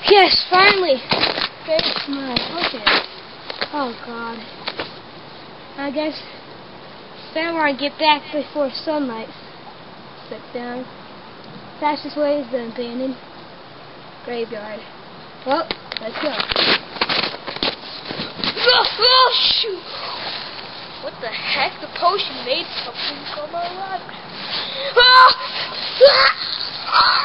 Yes, finally. There's my okay. Oh God. I guess then when I get back before sunlight. Sit down. Fastest way is the abandoned graveyard. Well, let's go. Oh shoot! What the heck? The potion made something come alive. Ah!